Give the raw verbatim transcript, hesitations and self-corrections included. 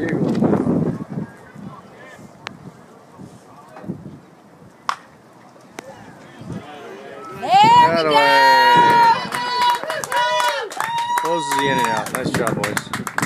Eagles, man. There we go! Closes the inning out. Nice job, boys.